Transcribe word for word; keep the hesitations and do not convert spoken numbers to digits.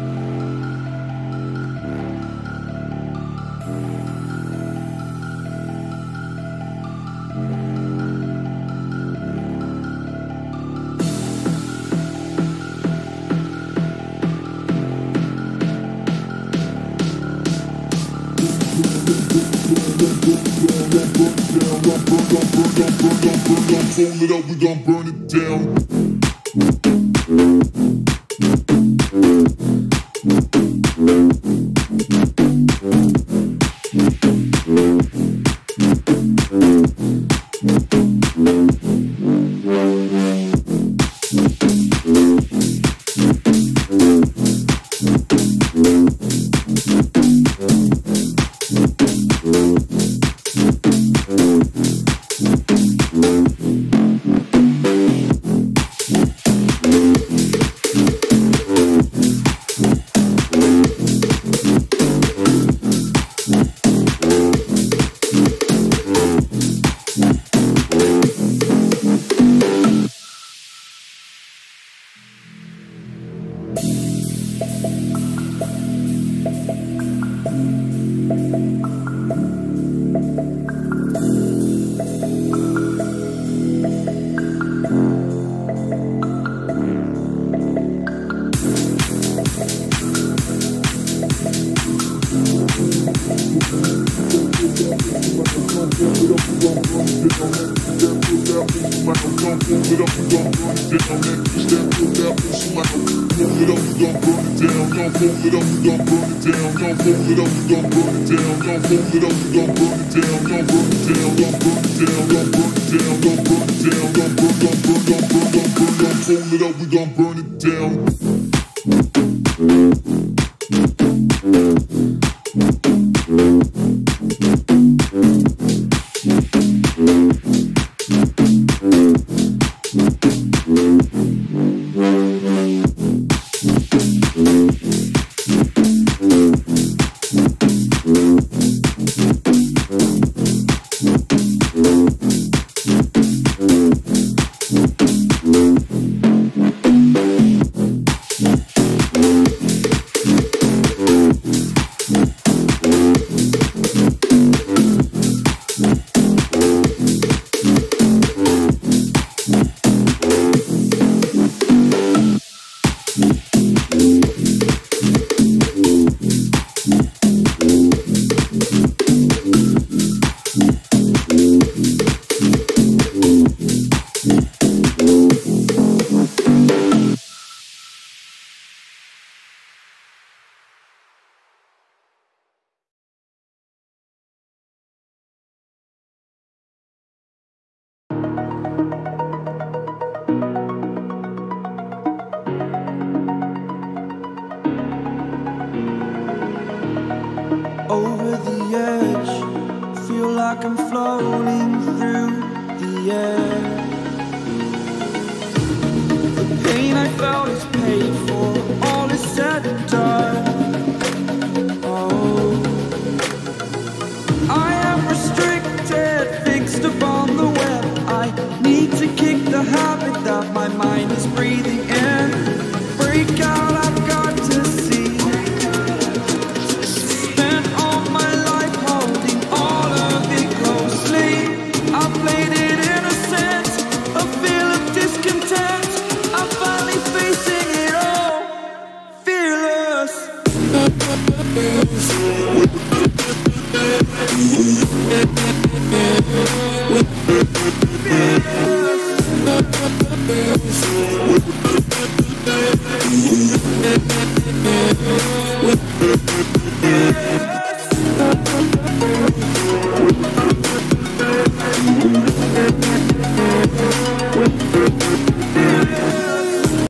Fold it up, we gon' burn it down. Over the edge, feel like I'm floating through the air. The pain I felt is paid for, all is said and done. Oh, I am restricted, fixed upon the web. I need to kick the habit that my mind is breathing in. Break out, I've got to see. With